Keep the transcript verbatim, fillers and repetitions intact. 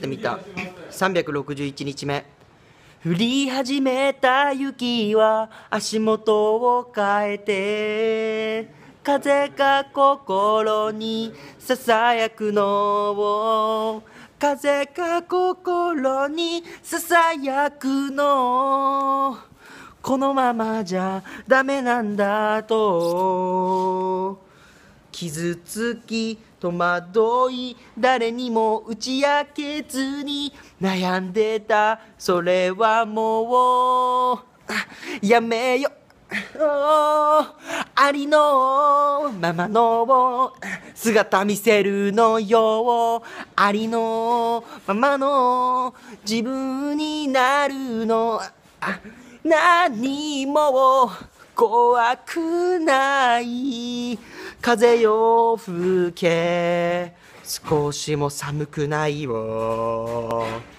ってみたさんびゃくろくじゅういちにちめ。降り始めた雪は足元を変えて、風が心にささやくのを、風が心にささやくの、このままじゃダメなんだと傷つき戸惑い、誰にも打ち明けずに悩んでた。それはもうやめよ、ありのままの姿見せるのよ。ありのままの自分になるの。何も怖くない。風よ吹け、少しも寒くないよ。